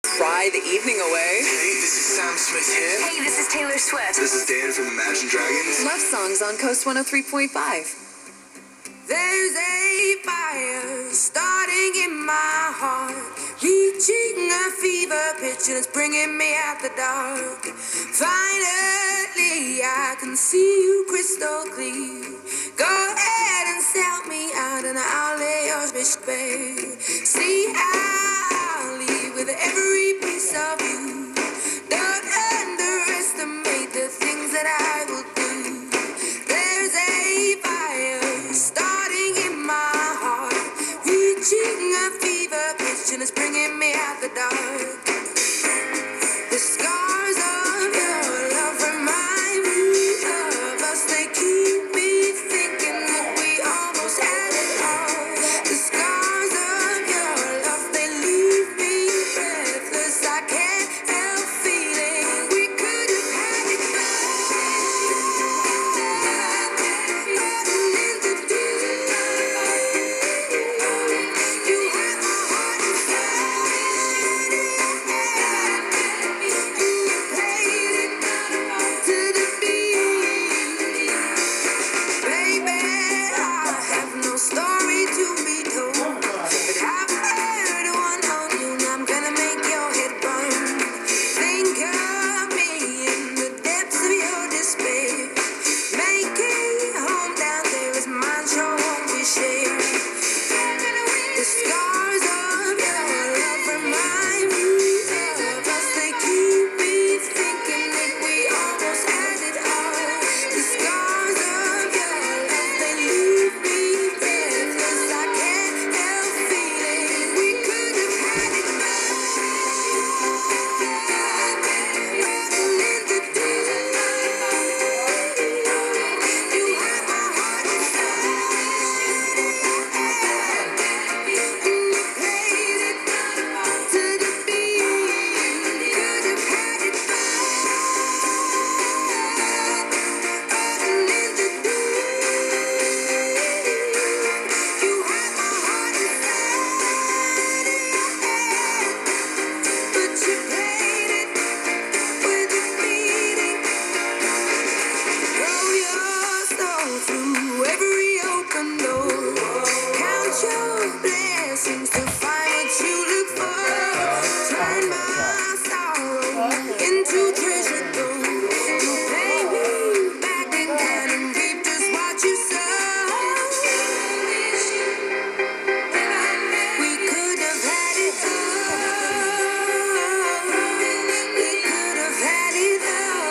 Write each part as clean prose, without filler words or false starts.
cry the evening away. Hey, this is Sam Smith here. Hey, this is Taylor Swift. This is Dan from Imagine Dragons. Love songs on Coast 103.5. There's a fire starting in my heart, reaching a fever pitch and it's bringing me out the dark. Finally, I can see you crystal clear. Go ahead and sell me out and I'll lay your fish bare. See, I'll leave with every piece of you. Don't underestimate the things that I will do. There's a fire starting in my heart, reaching a fever pitch and it's bringing me out the dark. The scars of your love remind me of us. They keep me thinking that we almost had it all. The scars of your love, they leave me breathless. I can't help feeling we could have had it back. Nothing in the deep. You had my heart inside. You played it to the beat. Baby, I have no story to be told, but I've heard one on you and I'm gonna make your head burn. Think of me in the depths of your despair. Making home down there is mine, sure won't be shared. The scars of your love remind me of us. They keep me thinking that we almost had it all. The scars of your love, they leave me breathless. I can't help feeling we could have had it back. Nothing in the deep. You had my heart inside. You played it to the beat. Could have had it back. Nothing in the deep. You had my heart inside. But you played it with a beating. Throw your soul through every open door. Count your blessings to find what you look for. Turn my sorrow into treasure gold. You pay me back again and reap just what you sow. We could have had it all. We could have had it all.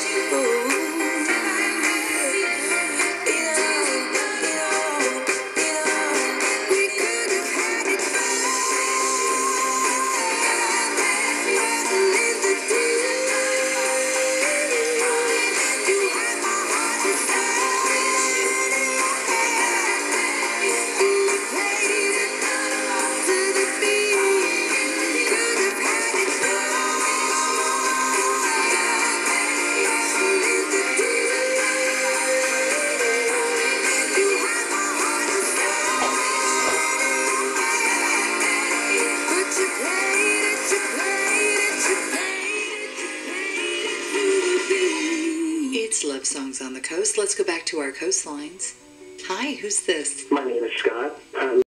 We could have had it back. Nothing in the deep. You had my heart inside. You played it to the beat. Could have had it back. Nothing in the deep. You had my heart inside. But you played it, you played it, you played it to the beat. It's Love Songs on the Coast. Let's go back to our coastlines. Hi, who's this? My name is Scott.